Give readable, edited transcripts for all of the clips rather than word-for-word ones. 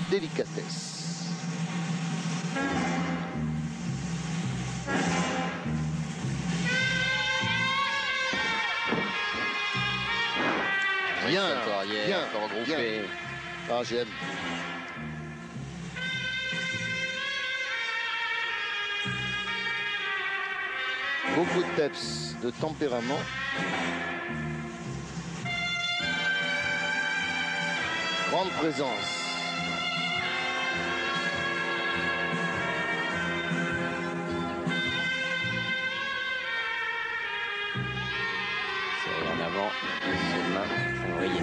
délicatesse. Bien, bien, bien. Ah, j'aime. Beaucoup de peps, de tempérament. Grande présence. C'est en avant, ses mains font briller.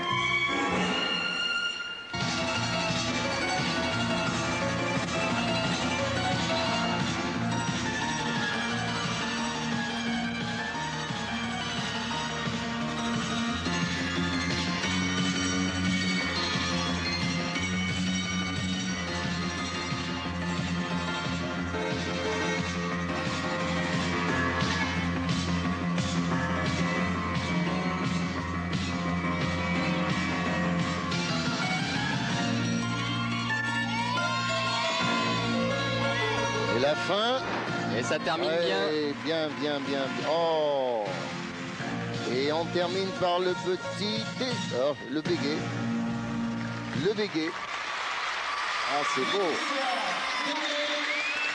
Et la fin. Et ça termine bien. Bien. Oh. Et on termine par le petit... Oh, le begue. Le begue. Ah, c'est beau.